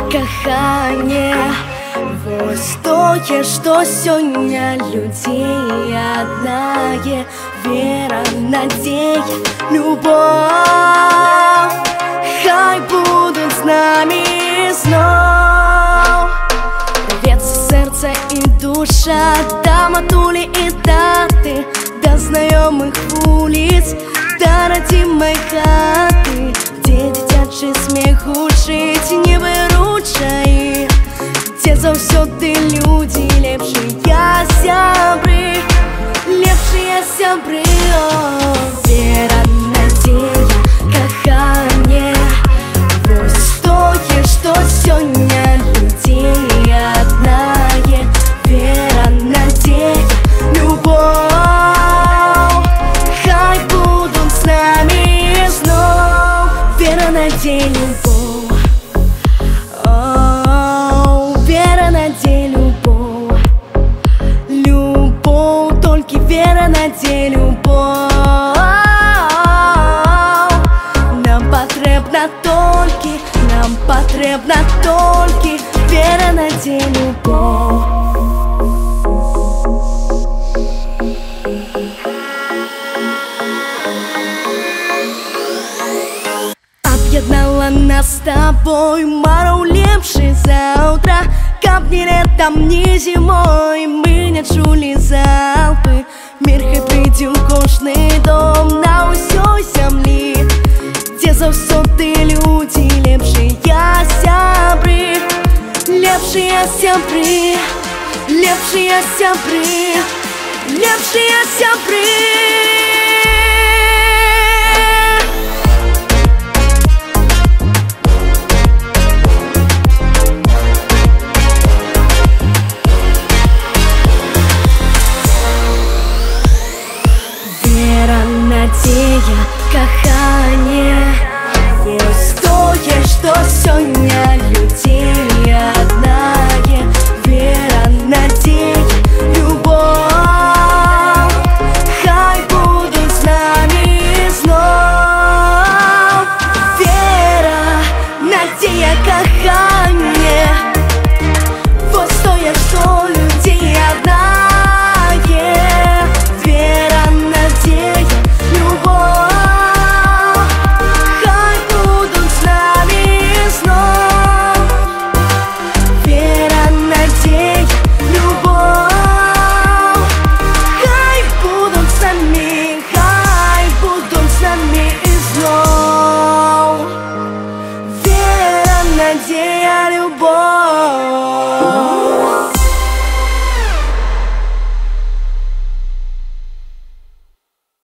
каханне. Вось тое, што сёння людзей аднае: вера, надзея, любовь. Хай будуць з намі зноў. Рвецца сэрца і душа да матулі і таты, да знаёмых вуліц, да радзімай хаты, дзе дзіцячы смех гучыць невыручай, дзе заўсёды людзі лепшыя сябры, лепшыя сябры. О, вера, надзея, каханне. Вось тое, што сёння людзей аднае: вера, надзея, любовь. Хай будуць з намі зноў. Вера, надзея, любовь. О, вера, надзея, любовь. Любовь, толькі вера, надзея, любовь. Нам патрэбна толькі вера, надзея, любовь. Аб'яднала нас з табой мараў лепшы заўтра, каб не летам, не зімой мы не чулі залпы. Мір хай прыйдзе ў кожны дом на ўсёй зямлі, дзе заўсёды людзі лепшыя сябры, лепшыя сябры, лепшыя сябры, лепшыя сябры.